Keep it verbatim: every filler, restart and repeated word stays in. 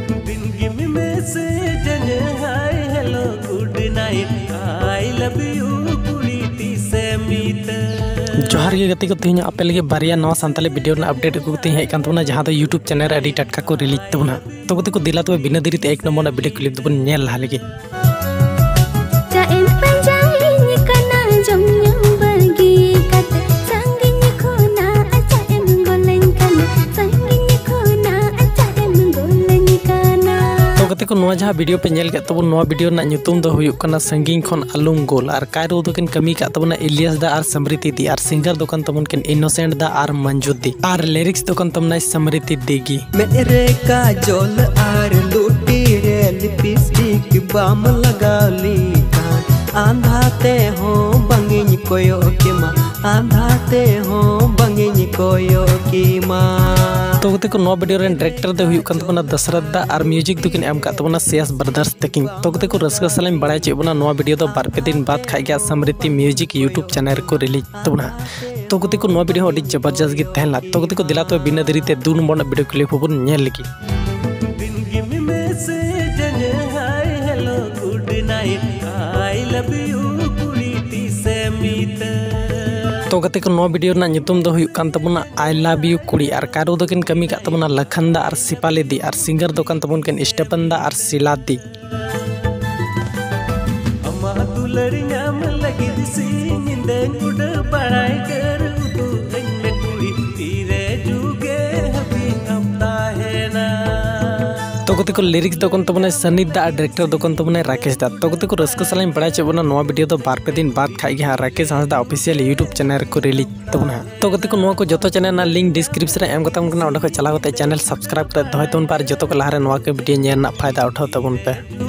जोहार गे गति को तीन आपे लगे बारिया नवा सानताली वीडियो ना अपडेट को तीन हेज कान तबना जहां दो यूट्यूब चैनल रे अडी टटका को रिलीज तबना तो गति को दिला तो बिना देरी ते एक नंबर ना वीडियो क्लिप दबन नेल ला लगे गति को जहाँ वीडियो पे नेल तब वीडियो ना नुतुम दो हुयुक कना संगीन खन आलुम गोल और कायरो दोकिन कमी का तबना इलियास दा और समृति दी और सिंगर दोकन तबन किन इनोसेंट दा और मंजूर दी और लिरिक्स दोकन तबना समृति देगी मेरे काजल और लूटी रे लिपस्टिक बाम लगाली आंधाते हो बंगिन कोयो के मां आंधाते हो बंगिन कोयो की मां तो गति को नवा वीडियो रे डायरेक्टर दे हुयुक कन तबना दशरथ दा और म्यूजिक दोकिन एम का तबना सियास ब्रदर्स तकिन तो गति को रसका सलाम बड़ाय चे बना नवा वीडियो दो बार पे दिन बाद खाई गया समृति म्यूजिक यूट्यूब चैनल को रिलीज तबना तो गति को नवा वीडियो अडी जबरदस्त गे तहला तो गति को दिला तो बिना देरी ते दो नंबर ना वीडियो क्लिप होबन नेल लगी तो गति को नवा वीडियो ना नुतुम दो हुयुक कान तबना आई लव यू कुड़ी और कारो दोकिन कमी का तबना लखनदा और सिपाली दी और सिंगर दोकान तबन किन स्टेपन दा और सिला दी अमा दुलरी नाम लगी दिसी निंदे गुड बड़ाई कर तू तंग कुड़ी तीरे जुगे हबी अपना है ना तो गति को लिरिक्स दोकन तबना सनी दा डायरेक्टर दोकन तबना राकेश दा तो गति को रसका सलाम बड़ा चबना नवा वीडियो तो बार पे दिन बाद खाई गया Rakesh Hansda official YouTube channel को रिलीज तबना तो गति को नवा को जतो चैनल ना लिंक डिस्क्रिप्शन रे एम गतम कना ओडा को चला गते चैनल सब्सक्राइब कर दहय तोन पार जतो को लहारे नवा के वीडियो नेना फायदा उठाओ तबन पे।